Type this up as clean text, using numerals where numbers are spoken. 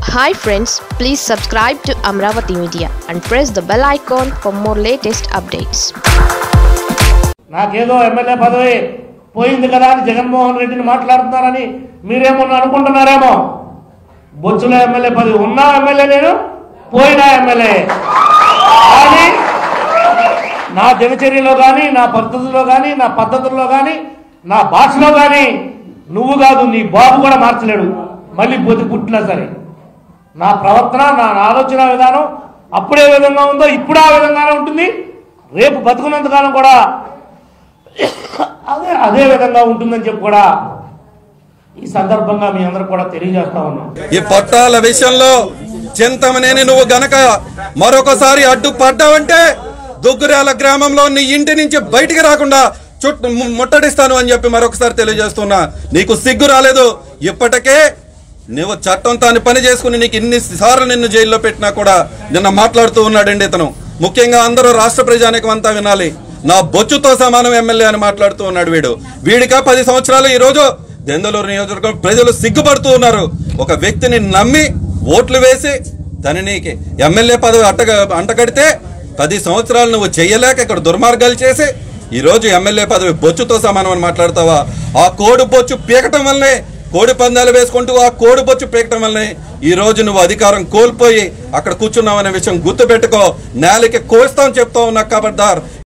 Hi friends, please subscribe to Amravati Media and press the bell icon for more latest updates. నాకేదో MLA పదవి పోయింది కదా అని జగన్మోహన్ రెడ్డిని మాట్లాడుతున్నారని మీరేమో అనుకుంటున్నారేమో. బొచ్చుల ఎమ్మెల్యే పదవి ఉన్నా ఎమ్మెల్యే నేను, పోయినా ఎమ్మెల్యే. కానీ నా దినచర్యలో కానీ, నా పద్ధతుల్లో కానీ, నా పద్ధతుల్లో కానీ, నా భాషలో కానీ నువ్వు కాదు నీ బాబు కూడా మార్చలేడు. మళ్ళీ పుట్టినా సరే నా ప్రవర్తన, నా ఆలోచన విధానం అప్పుడే విధంగా ఉందో ఇప్పుడు ఆ విధంగానే ఉంటుంది. రేపు బతుకున్నంతకాలం కూడా అదే విధంగా ఉంటుందని చెప్పి కూడా ఈ సందర్భంగా మీ అందరూ కూడా తెలియజేస్తా ఉన్నాం. ఈ పట్టాల విషయంలో చింతమనేని నువ్వు గనక మరొకసారి అడ్డుపడ్డావంటే దుగ్గురాల గ్రామంలో నీ ఇంటి నుంచి బయటికి రాకుండా ముట్టడిస్తాను అని చెప్పి మరొకసారి తెలియజేస్తున్నా. నీకు సిగ్గు రాలేదు. ఇప్పటికే నువ్వు చట్టం తాను పని చేసుకుని నీకు ఇన్నిసార్లు నిన్ను జైల్లో పెట్టినా కూడా నిన్న మాట్లాడుతూ ఉన్నాడండి ఇతను. ముఖ్యంగా అందరూ రాష్ట్ర ప్రజానికం అంతా వినాలి. నా బొచ్చుతో సమానం ఎమ్మెల్యే అని మాట్లాడుతూ ఉన్నాడు వీడికా 10 సంవత్సరాలు ఈ రోజు దెందులూరు నియోజకవర్గం ప్రజలు సిగ్గుపడుతూ ఉన్నారు. ఒక వ్యక్తిని నమ్మి ఓట్లు వేసి తననికి ఎమ్మెల్యే పదవి అంటగడితే 10 సంవత్సరాలు నువ్వు చెయ్యలేక ఇక్కడ దుర్మార్గాలు చేసి ఈ రోజు ఎమ్మెల్యే పదవి బొచ్చుతో సమానం అని మాట్లాడతావా? ఆ కోడి బొచ్చు పీకటం వల్లనే, కోడి పందాలు వేసుకుంటూ ఆ కోడి బొచ్చు పీకటం వల్లనే ఈ రోజు నువ్వు అధికారం కోల్పోయి అక్కడ కూర్చున్నావు అనే విషయం గుర్తుపెట్టుకో. నేలకి కోస్తాం చెప్తా ఉన్నా. ఖబర్దార్,